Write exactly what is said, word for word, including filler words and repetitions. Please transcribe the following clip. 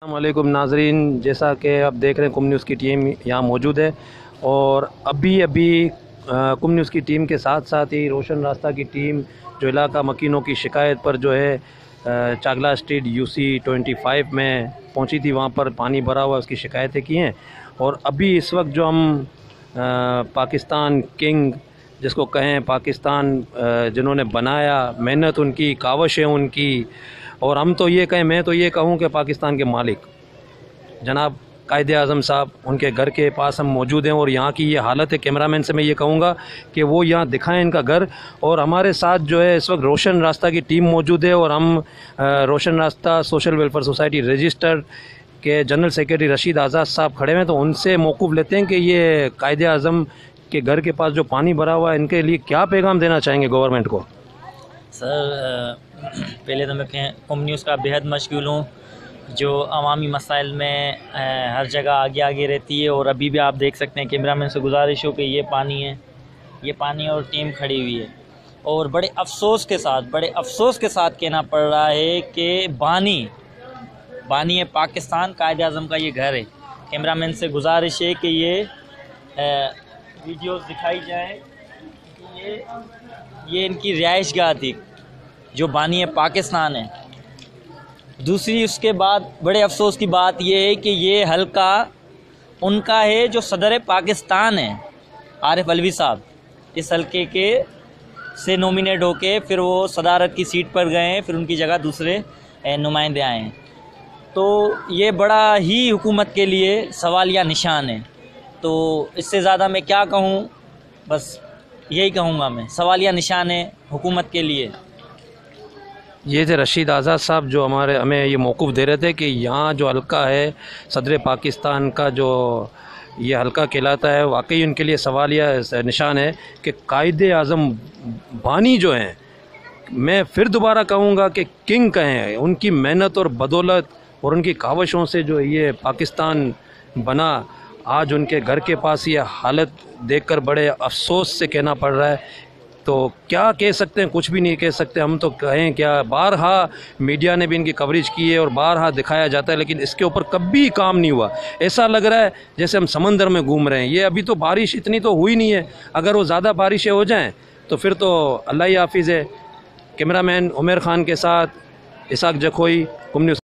अस्सलामुअलैकुम नाजरीन, जैसा कि आप देख रहे हैं कुम न्यूज़ की टीम यहाँ मौजूद है और अभी अभी कुम न्यूज़ की टीम के साथ साथ ही रोशन रास्ता की टीम जो इलाका मकीनों की शिकायत पर जो है Chagla street UC twenty five में पहुंची थी। वहाँ पर पानी भरा हुआ उसकी शिकायतें की हैं और अभी इस वक्त जो हम पाकिस्तान किंग जिसको कहें, पाकिस्तान जिन्होंने बनाया, मेहनत उनकी, कावशें उनकी, और हम तो ये कहें, मैं तो ये कहूँ कि पाकिस्तान के मालिक जनाब कायदे आज़म साहब, उनके घर के पास हम मौजूद हैं और यहाँ की ये हालत है। कैमरामैन से मैं ये कहूँगा कि वो यहाँ दिखाएं इनका घर। और हमारे साथ जो है इस वक्त रोशन रास्ता की टीम मौजूद है और हम Roshan Rasta social welfare society register के जनरल सेक्रेटरी रशीद आज़ाद साहब खड़े हैं, तो उनसे मौक़ूफ़ लेते हैं कि ये कायदे आज़म के घर के पास जो पानी भरा हुआ है, इनके लिए क्या पैगाम देना चाहेंगे गवर्नमेंट को। सर, पहले तो मैं कुम न्यूज़ का बेहद मशगूल हूँ, जो अवामी मसाइल में हर जगह आगे आगे रहती है। और अभी भी आप देख सकते हैं, कैमरामैन से गुजारिश हो कि ये पानी है, ये पानी और टीम खड़ी हुई है। और बड़े अफसोस के साथ बड़े अफसोस के साथ कहना पड़ रहा है कि बानी बानी है पाकिस्तान, कायदे आज़म का ये घर है। कैमरामैन से गुजारिश है कि ये वीडियोस दिखाई जाए कि ये ये इनकी रिहाइश गाह थी जो बानी है पाकिस्तान है। दूसरी उसके बाद बड़े अफसोस की बात यह है कि ये हल्का उनका है जो सदर पाकिस्तान है, आरिफ अलवी साहब। इस हल्के के से नॉमिनेट होके फिर वो सदारत की सीट पर गए हैं, फिर उनकी जगह दूसरे नुमाइंदे आए हैं। तो ये बड़ा ही हुकूमत के लिए सवालिया निशान है। तो इससे ज़्यादा मैं क्या कहूँ, बस यही कहूँगा मैं, सवालिया निशान है हुकूमत के लिए। ये थे रशीद आज़ाद साहब जो हमारे हमें ये मौक़ूफ़ दे रहे थे कि यहाँ जो हल्का है सदर पाकिस्तान का, जो ये हल्का कहलाता है, वाकई उनके लिए सवालिया निशान है कि कायदे आज़म बानी जो हैं, मैं फिर दोबारा कहूँगा कि किंग कहें, उनकी मेहनत और बदौलत और उनकी कावशों से जो ये पाकिस्तान बना। आज उनके घर के पास ये हालत देखकर बड़े अफसोस से कहना पड़ रहा है। तो क्या कह सकते हैं, कुछ भी नहीं कह सकते। हम तो कहें क्या, बारहा मीडिया ने भी इनकी कवरेज की है और बारहा दिखाया जाता है, लेकिन इसके ऊपर कभी काम नहीं हुआ। ऐसा लग रहा है जैसे हम समंदर में घूम रहे हैं। ये अभी तो बारिश इतनी तो हुई नहीं है, अगर वो ज़्यादा बारिशें हो जाएं तो फिर तो अल्लाह ही हाफिज़ है। कैमरामैन उमर खान के साथ इसाक जखोई, कुम न्यूज़।